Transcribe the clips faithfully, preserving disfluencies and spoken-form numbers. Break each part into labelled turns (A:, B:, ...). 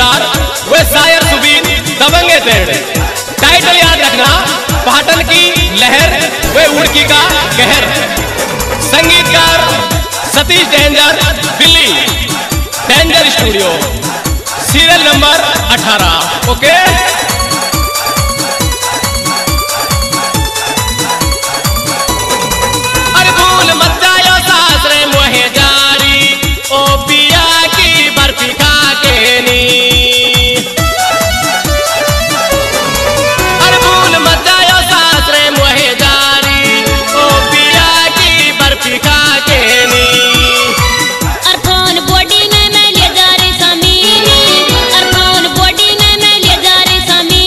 A: संगीतकार वे शायर सुबीन दबंगे तेरे। टाइटल याद रखना, पाटन की लहर वे उड़की का कहर। संगीतकार Satish danger Delhi, danger studio, serial number अठारह। ओके अरे भूल मत जायो सासरे मोहे जारी, ओ पिया की बर्फी खा के नी। अरे भूल मत जायो सासरे मोहे जारी, ओ पिया की बर्फी खा के नी।
B: अरफोन बॉडी में मैं ले जा रही समीनी, अरफोन बॉडी में मैं ले जा रही समीनी।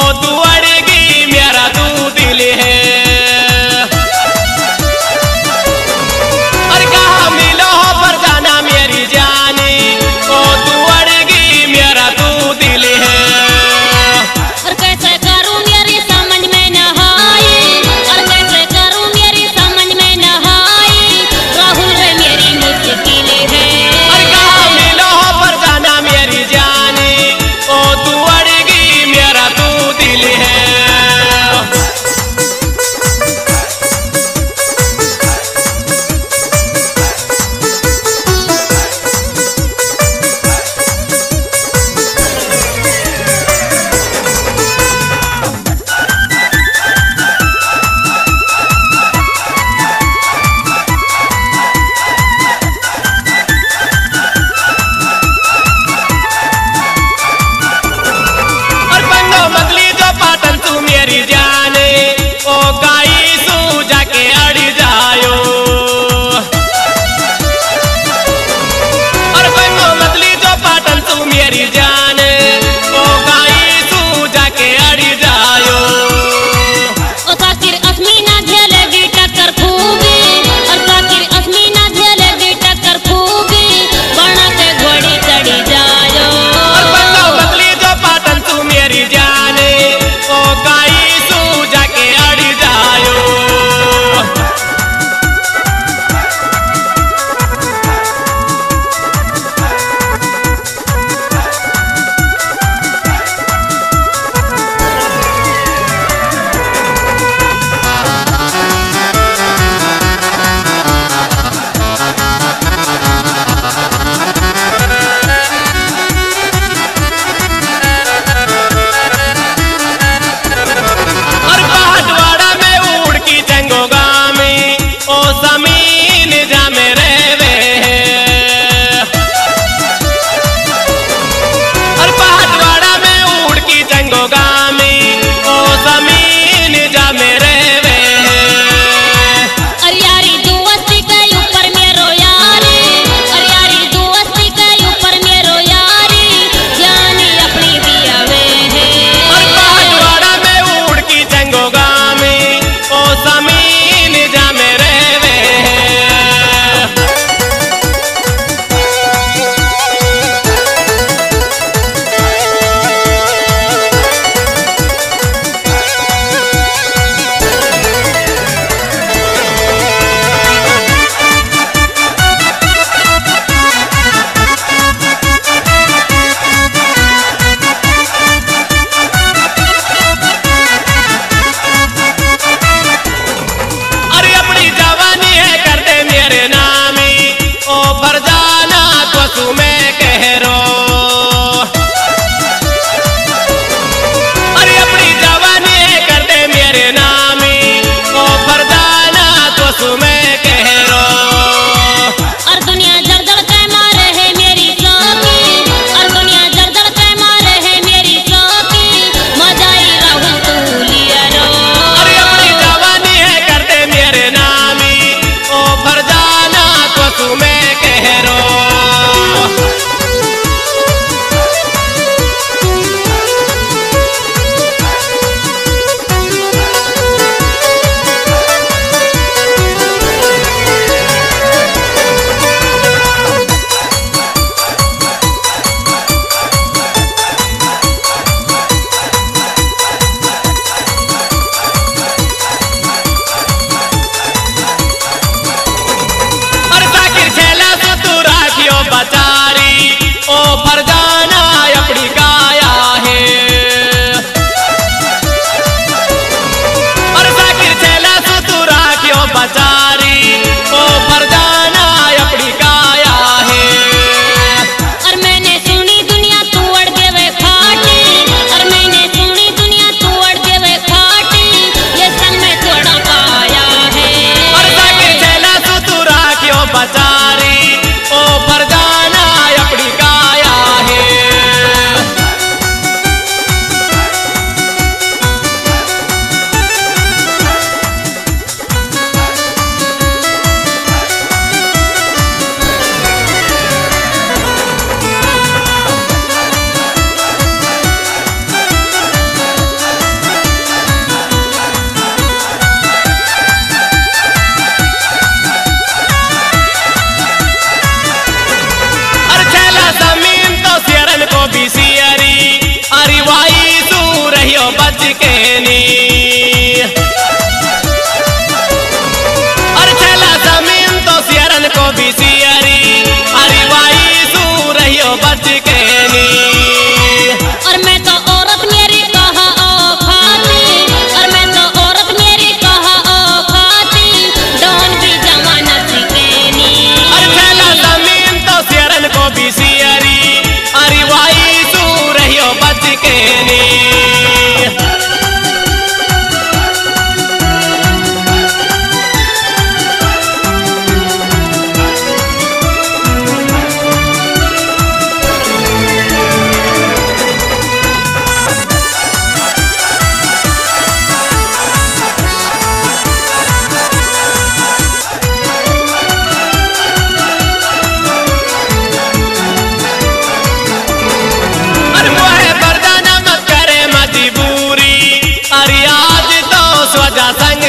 A: तू अड़गी मेरा तू दिल है। और कहा मिलो पर जाना मेरी जानी, ओ तू अड़गी मेरा तू दिल है।
B: और कैसे करूं मेरी समझ में न आई, और कैसे करूं मेरी समझ में न आई, राहुल रे मेरी मुश्किल है।
A: और कहा मिलो पर जाना मेरी जानी, ओ तू अड़गी मेरा तू दिल है। मेरी जाने ओ गाई सू जाके अड़ जायो। और बंगो मतली जो पाटन तू मेरी जाने ओ गाई सू जाके अड़ जायो।
B: ओ साकिर अस्मीना झेलेगी टक्कर खूबी, और साकिर अस्मीना झेलेगी टक्कर खूबी, बना के घोड़ी चढ़ी जायो।
A: और बंगो मतली जो पाटन तू मेरी जाने ओ गाई जाके अड़ जायो। ओ जमीन जा मेरे वे और पहाड़वाड़ा में उड़ की जंगो गामी, ओ जमीन जा मेरे वे।
B: और यारी दोस्ती के ऊपर मेरो यारी, और यारी दोस्ती के ऊपर मेरो यारी, जानी अपनी दिया वे है।
A: और पहाड़वाड़ा में उड़ की जंगो गामी, ओ जमीन जा मेरे वे। अरे अपनी जवानी है कर दे मेरे नामी, ओ पर जाना तो तू मैं कह रो। अरे अपनी जवानी है कर दे मेरे नामी, ओ पर जाना तो तू मैं कह रो।
B: और दुनिया जर्जर के मारे है मेरी सौकी, और दुनिया जर्जर के मारे है मेरी सौकी, मजाई रहूं तू लिया रो।
A: अरे अपनी जवानी है कर दे मेरे नामी, ओ पर जाना तो तू मैं कह रो। और साकिर छेला सो तू राखियो बचारी, ओ पर जाना अपनी काया है। और साकिर छेला सो तू राखियो बचारी, ओ पर जाना अपनी काया है।
B: और मैंने सुनी दुनिया तू अड़ देवे खाटी, और मैंने सुनी दुनिया तू अड़ देवे खाटी, ये संग में थोड़ा पाया है।
A: और साकिर छेला सो तू राखियो बचारी, ओ पर जाना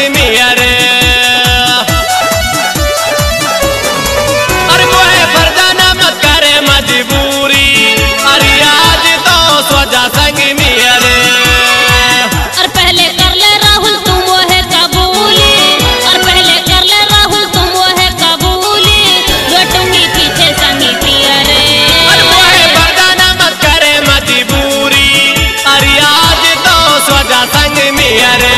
A: मियर अरे मोहे पर जाना मत करे मजबूरी अरे आज तो सोजा संग मियर
B: और पहले कर ले राहुल तुम मोहे कबूली और पहले कर ले राहुल तुम मोहे कबूली लौटूंगी पीछे संगी पियर
A: अरे मोहे पर जाना मत करे मजबूरी अरे आज तो सोजा संग मियर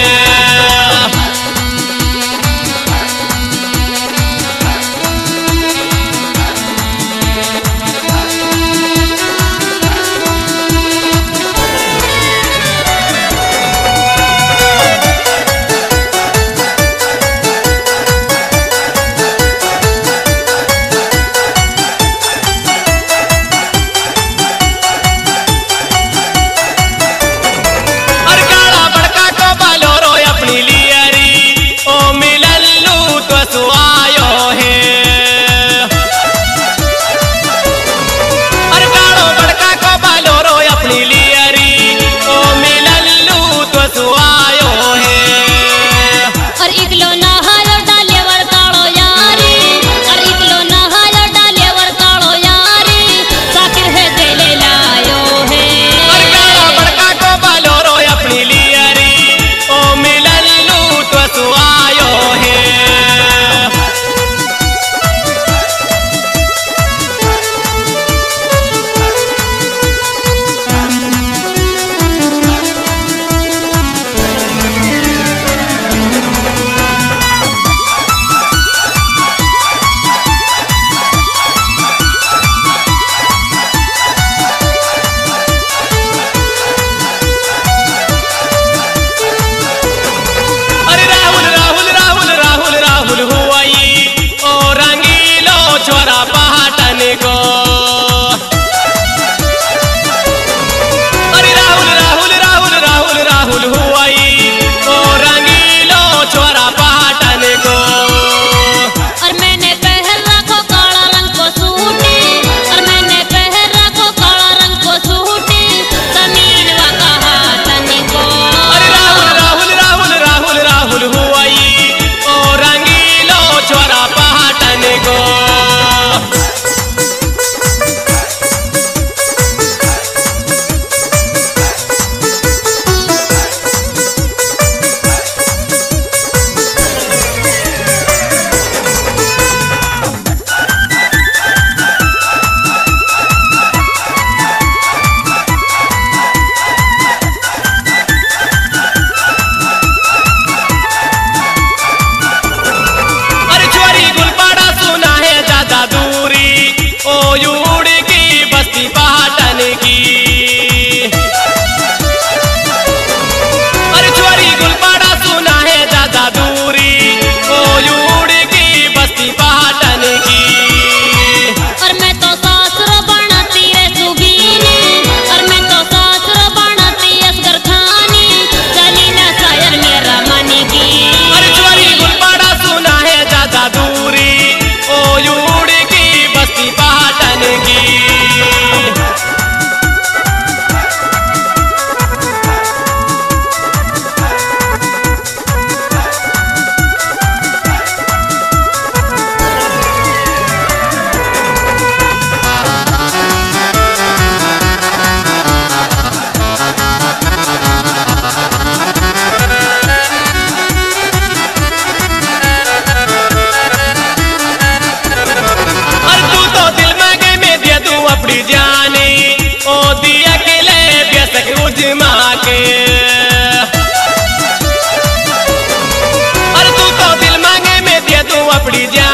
B: अपनी